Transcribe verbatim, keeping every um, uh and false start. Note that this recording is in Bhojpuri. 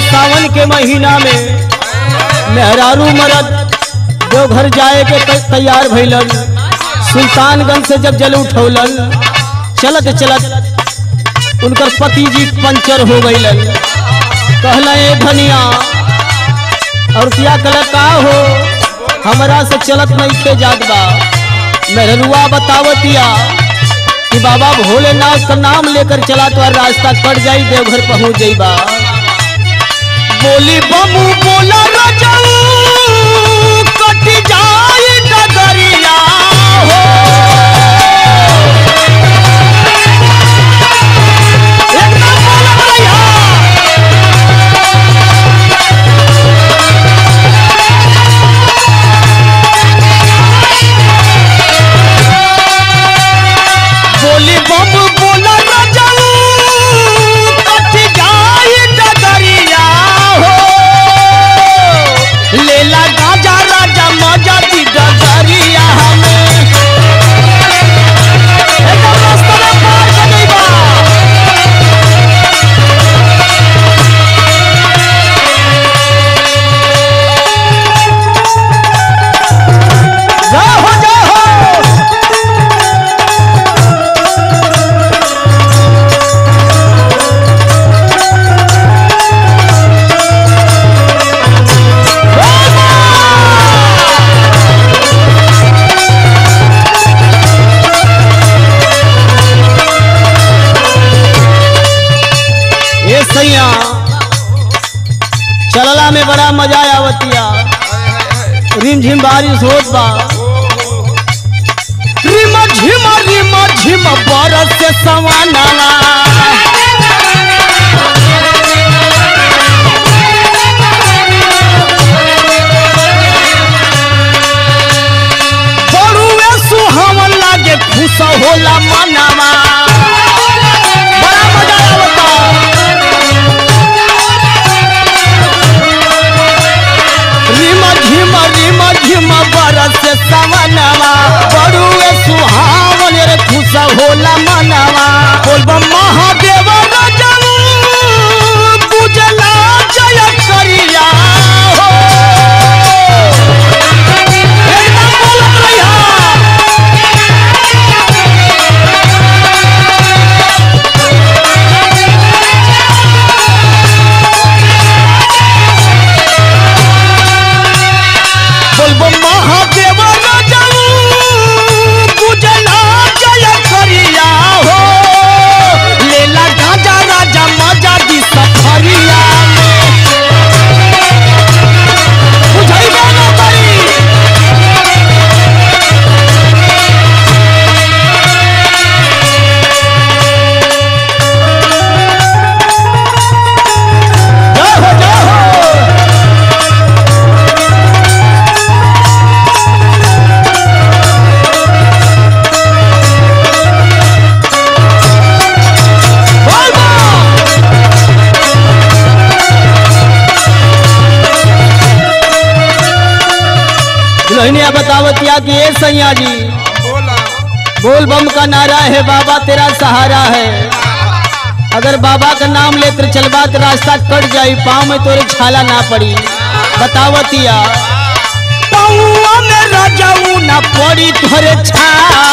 सावन के महीना में मेहरारू मरद देवघर जाए के तैयार भइलन। सुल्तानगंज से जब जल उठौलन, चलत चलत उनकर पति जी पंचर हो गईलन। कहला ए धनिया और क्या कल का हो, हमरा से चलत नहीं के जात बा। मेहरुआ बतावतिया कि बाबा भोलेनाथ का नाम लेकर चला तो रास्ता कट जाई, देवघर पहुंच जाइबा। बोली बमू बोला राजाऊ कट जाई डगरिया हो। बोली बम बोला राजाऊ कट जाई डगरिया हो। लेला गाजा राजा मजा दी डगरिया हमें एकदम रास्ता में पार कर गईबा। जय हो जय हो। सैया चलला में बड़ा मजा आवतिया। रिम झिम बारिश होत बा, रिम झिम रिम झिम बरस से सवानावा। बड़ुए सुहावन लागे खुश होला मनावा। बड़ा मजा आवता। झिम झिम झिम बरस से सवनवा, बड़ुए सुहावन रे खुश होला मनवा। बोलबा महादेव राजाऊ पूजला जय करिया हो। एकदम बोलत रहिया। बोलबो महादेव राजाऊ पूजला जय करिया हो। लेला गाजा राजा मजा दी सफरिया में बुझाइबे ना करी। जय हो जय हो। दुल्हनिया बतावतिया कि ए सैया जी बोल बम का नारा है, बाबा तेरा सहारा है। अगर बाबा का नाम लेकर चलबा तो रास्ता कट जाई, पाँव में तोरे छाला ना पड़ी। बतावतिया पाँव में राजाऊ ना पड़ी तोरे छाला।